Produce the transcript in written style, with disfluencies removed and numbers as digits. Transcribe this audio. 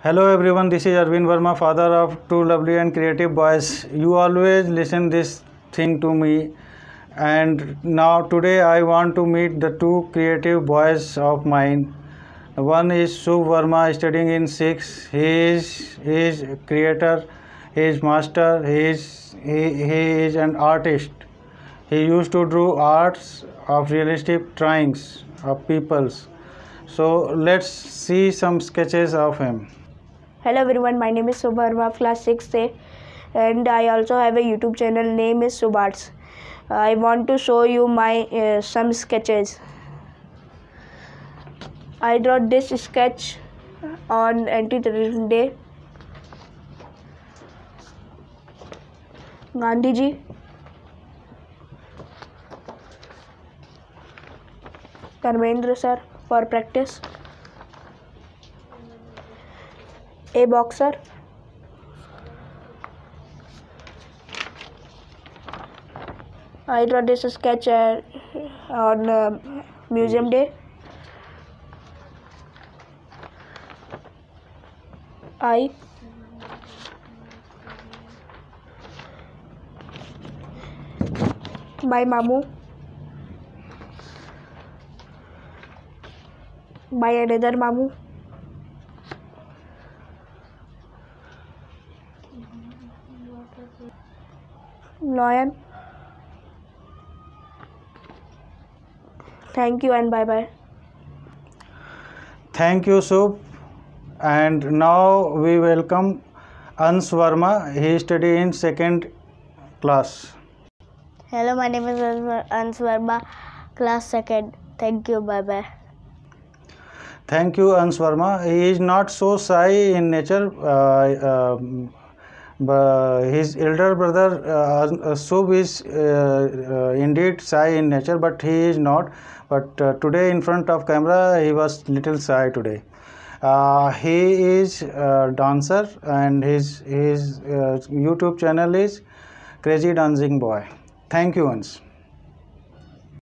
Hello everyone, this is Arvind Verma, father of two lovely and creative boys. You always listen this thing to me, and now today I want to meet the two creative boys of mine. One is Subh Verma, studying in 6. He is creator, he is master, he is an artist. He used to draw arts of realistic drawings of peoples. So let's see some sketches of him. Hello everyone, my name is Subh Verma, class 6A, and I also have a YouTube channel name is Subh Arts. I want to show you my some sketches. I draw this sketch on Anti-Terrorism Day. Gandhi ji, Dharmendra sir for practice. A boxer, I draw this sketch on Museum Day. I my Mamu, my another Mamu, Lion. Thank you and bye bye. Thank you, Subh. And now we welcome Ansh Verma. He study in 2nd class. Hello, my name is Ansh Verma, class 2nd. Thank you, bye bye. Thank you, Ansh Verma. He is not so shy in nature. But his elder brother Subh is indeed shy in nature, but he is not. But today in front of camera he was little shy today. He is a dancer, and his YouTube channel is Crazy Dancing Boy. Thank you, Ansh.